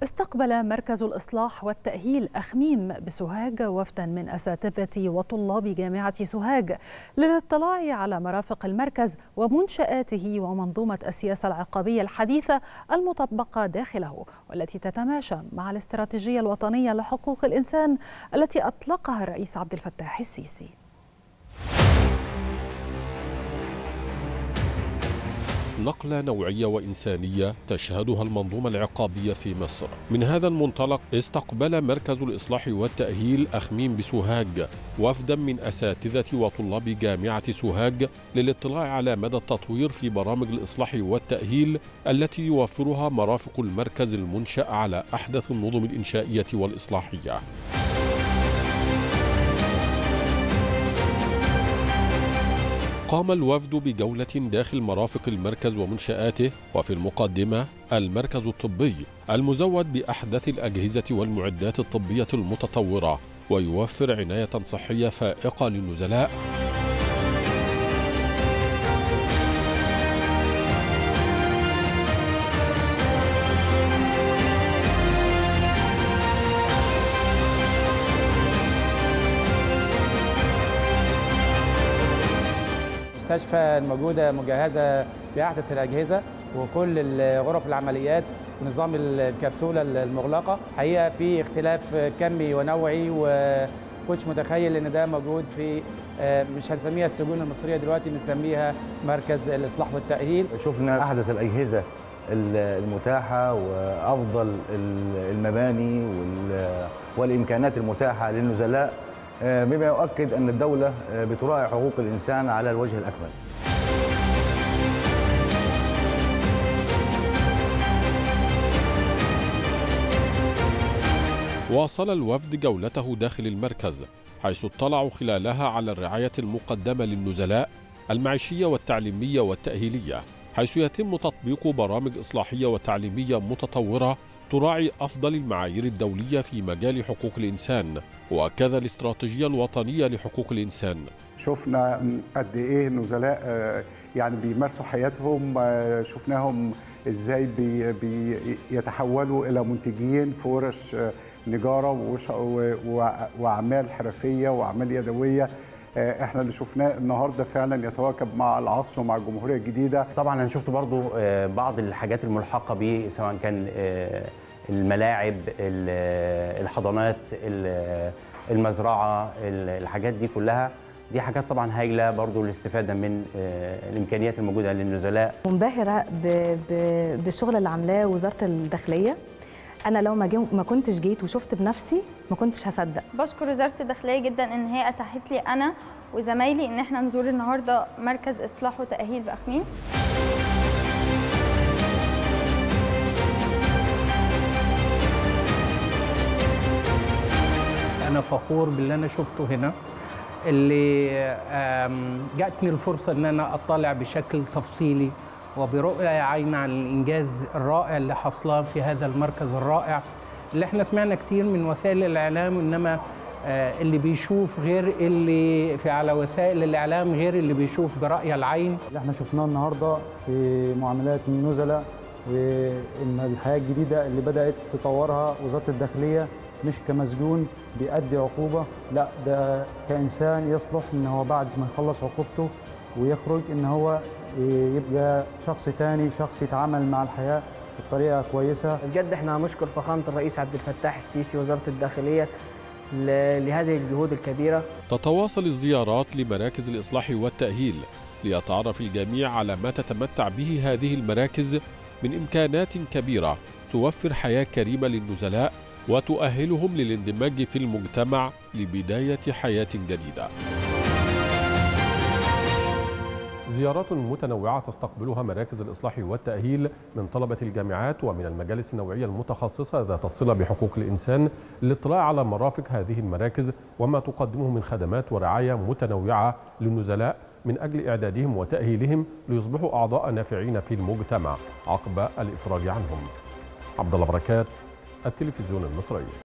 استقبل مركز الإصلاح والتأهيل أخميم بسوهاج وفدا من أساتذة وطلاب جامعة سوهاج للاطلاع على مرافق المركز ومنشآته ومنظومة السياسة العقابية الحديثة المطبقة داخله، والتي تتماشى مع الاستراتيجية الوطنية لحقوق الإنسان التي أطلقها الرئيس عبد الفتاح السيسي. نقلة نوعية وإنسانية تشهدها المنظومة العقابية في مصر. من هذا المنطلق استقبل مركز الإصلاح والتأهيل أخميم بسوهاج وفدا من أساتذة وطلاب جامعة سوهاج للاطلاع على مدى التطوير في برامج الإصلاح والتأهيل التي يوفرها مرافق المركز المنشأ على أحدث النظم الإنشائية والإصلاحية. قام الوفد بجولة داخل مرافق المركز ومنشآته، وفي المقدمة المركز الطبي المزود بأحدث الأجهزة والمعدات الطبية المتطورة، ويوفر عناية صحية فائقة للنزلاء. المستشفى الموجودة مجهزة بأحدث الأجهزة وكل غرف العمليات ونظام الكبسولة المغلقة. حقيقة في اختلاف كمي ونوعي، وكنتش متخيل إن ده موجود في مش هنسميها السجون المصرية دلوقتي، بنسميها مركز الإصلاح والتأهيل. شفنا أحدث الأجهزة المتاحة وأفضل المباني والإمكانات المتاحة للنزلاء، بما يؤكد أن الدولة بتراعي حقوق الإنسان على الوجه الأكمل. واصل الوفد جولته داخل المركز، حيث اطلعوا خلالها على الرعاية المقدمة للنزلاء المعيشية والتعليمية والتأهيلية، حيث يتم تطبيق برامج إصلاحية وتعليمية متطورة تراعي أفضل المعايير الدولية في مجال حقوق الإنسان وكذا الاستراتيجية الوطنية لحقوق الإنسان. شفنا قد إيه النزلاء يعني بيمارسوا حياتهم، شفناهم إزاي بيتحولوا إلى منتجين في ورش نجارة وأعمال حرفية وأعمال يدوية. احنا اللي شفناه النهارده فعلا يتواكب مع العصر ومع الجمهوريه الجديده. طبعا انا شفت برضو بعض الحاجات الملحقه به، سواء كان الملاعب، الحضانات، المزرعه، الحاجات دي كلها، دي حاجات طبعا هايله برضو للاستفاده من الامكانيات الموجوده للنزلاء. منبهره بالشغل اللي عاملاه وزاره الداخليه. أنا لو ما كنتش جيت وشفت بنفسي ما كنتش هصدق. بشكر وزارة الداخلية جدا إن هي أتاحت لي أنا وزمايلي إن احنا نزور النهارده مركز إصلاح وتأهيل بأخميم. أنا فخور باللي أنا شفته هنا، اللي جاتني الفرصة إن أنا أطلع بشكل تفصيلي وبرؤية عين عن الإنجاز الرائع اللي حصلاه في هذا المركز الرائع، اللي احنا سمعنا كتير من وسائل الإعلام، إنما اللي بيشوف غير اللي على وسائل الإعلام غير اللي بيشوف برأي العين. اللي احنا شفناه النهارده في معاملات النزلاء وإن الحياة الجديدة اللي بدأت تطورها وزارة الداخلية، مش كمسجون بيأدي عقوبة، لا ده كإنسان يصلح إن هو بعد ما يخلص عقوبته ويخرج إن هو يبقى شخص تاني، شخص يتعامل مع الحياة بطريقة كويسة. بجد احنا هنشكر فخامة الرئيس عبد الفتاح السيسي ووزارة الداخلية لهذه الجهود الكبيرة. تتواصل الزيارات لمراكز الإصلاح والتأهيل ليتعرف الجميع على ما تتمتع به هذه المراكز من إمكانات كبيرة توفر حياة كريمة للنزلاء وتؤهلهم للاندماج في المجتمع لبداية حياة جديدة. زيارات متنوعة تستقبلها مراكز الإصلاح والتأهيل من طلبة الجامعات ومن المجالس النوعية المتخصصة ذات الصلة بحقوق الإنسان للاطلاع على مرافق هذه المراكز وما تقدمه من خدمات ورعاية متنوعة للنزلاء من أجل إعدادهم وتأهيلهم ليصبحوا أعضاء نافعين في المجتمع عقب الإفراج عنهم. عبد الله بركات، التلفزيون المصري.